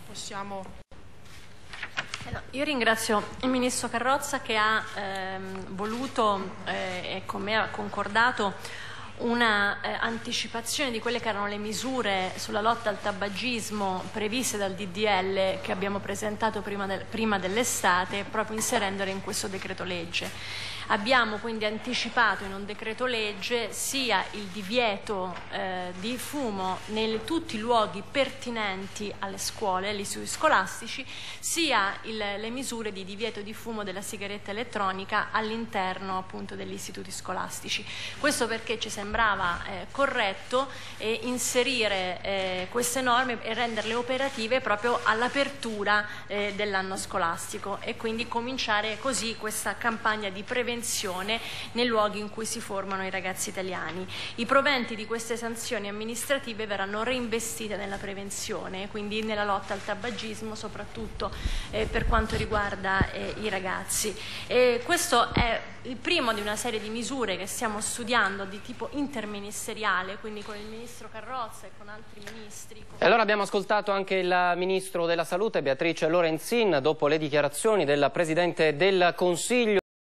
possiamo... Io ringrazio il Ministro Carrozza che ha voluto e con me ha concordato una anticipazione di quelle che erano le misure sulla lotta al tabagismo previste dal DDL che abbiamo presentato prima dell'estate, proprio inserendole in questo decreto legge. Abbiamo quindi anticipato in un decreto legge sia il divieto di fumo in tutti i luoghi pertinenti alle scuole, agli istituti scolastici, sia le misure di divieto di fumo della sigaretta elettronica all'interno appunto degli istituti scolastici. Questo perché ci sembrava corretto inserire queste norme e renderle operative proprio all'apertura dell'anno scolastico e quindi cominciare così questa campagna di prevenzione nei luoghi in cui si formano i ragazzi italiani. I proventi di queste sanzioni amministrative verranno reinvestite nella prevenzione, quindi nella lotta al tabagismo, soprattutto per quanto riguarda i ragazzi. Questo è il primo di una serie di misure che stiamo studiando di tipo interministeriale, quindi con il Ministro Carrozza e con altri ministri. E allora abbiamo ascoltato anche il Ministro della Salute, Beatrice Lorenzin, dopo le dichiarazioni del Presidente del Consiglio.